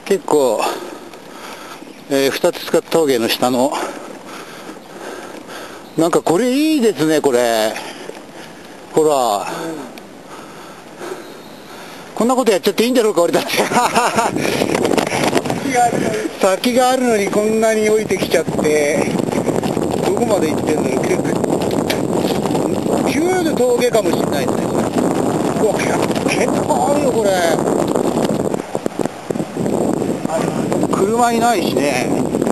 結構、二つ塚峠の下の、なんかこれいいですね、これ。ほら。こんなことやっちゃっていいんだろうか、俺だって。先があるのにこんなに降りてきちゃって、どこまで行ってんだろう。急で峠かもしれないですね、これ。うわ、結構あるよ、これ。車いないしね。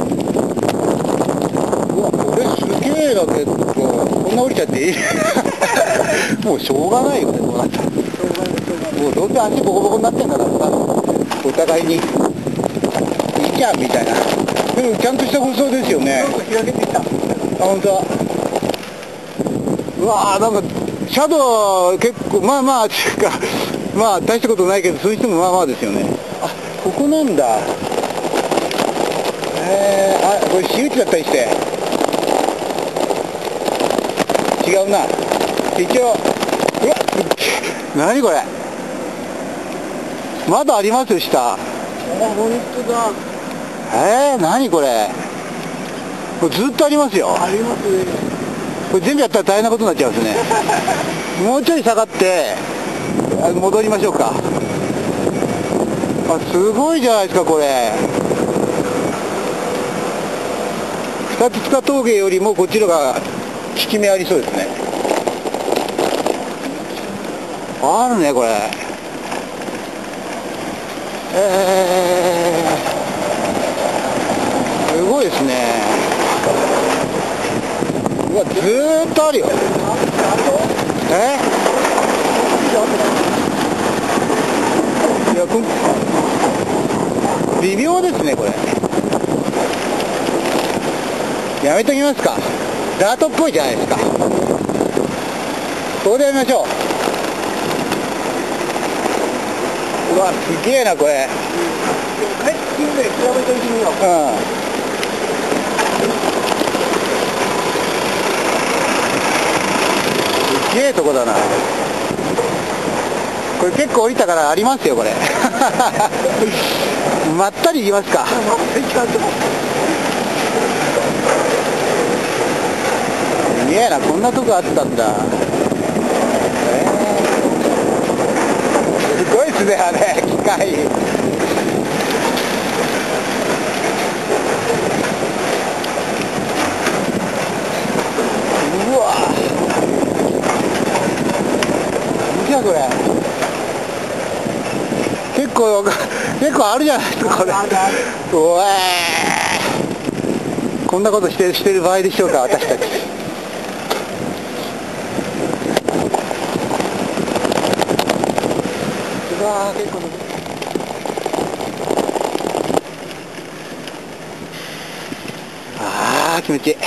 うわ、これすげえだけど、こんな降りちゃっていいもうしょうがないよね、こうなったら。もうどうせ足ボコボコになってんだからさ、お互いにいいじゃんみたいな。でもちゃんとした舗装ですよね。開けてきた。あ、本当だ。うわー、なんかシャドウ結構まあまあっていうか、まあ大したことないけど、そういう人もまあまあですよね。あ、ここなんだ。あ、これ私有地だったりして。違うな。一応、うわ、何これ。まだありますよ、下。あ、本当だ。何これ。これずっとありますよ。ありますね。これ全部やったら大変なことになっちゃうんですね。もうちょい下がって、戻りましょうか。あ、すごいじゃないですか、これ。二つ塚峠よりもこっちのが効き目ありそうですね。あるね、これ。すごいですね。うわ、ずーっとあるよ。いや、微妙ですね、これ。やめときますか。ダートっぽいじゃないですか。ここでやりましょう。うわ、すげえな、これ。帰ってきて比べてみてみよう。すげえとこだな。これ結構降りたからありますよ、これ。まったり行きますか。すげえな、こんなとこあったんだ。すごいっすね、あれ、機械。うわ、見てこれ。結構あるじゃないですか、これ。うわー、こんなことしてる場合でしょうか、私たち。うわー、結構あー、気持ちい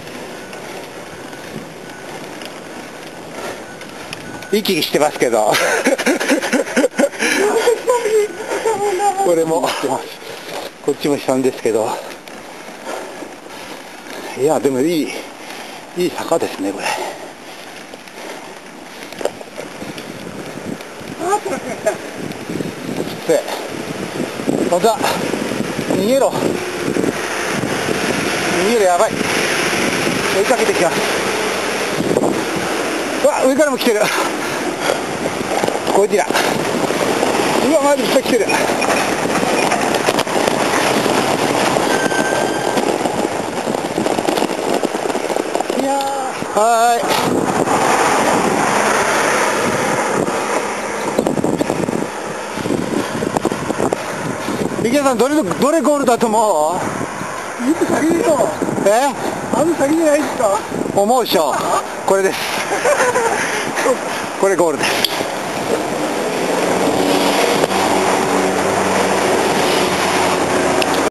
い。息してますけど。これもこっちも悲惨ですけど、いやでもいい坂ですね、これ。ほんとだ、逃げろ、やばい。追いかけてきます。うわ、上からも来てる。こちら、うわ、マジいっぱい来てる。いやー、はーい。池田さん、どれゴールだと思う？先でしょ。先じゃないですか。思うでしょ。これです。これゴールです。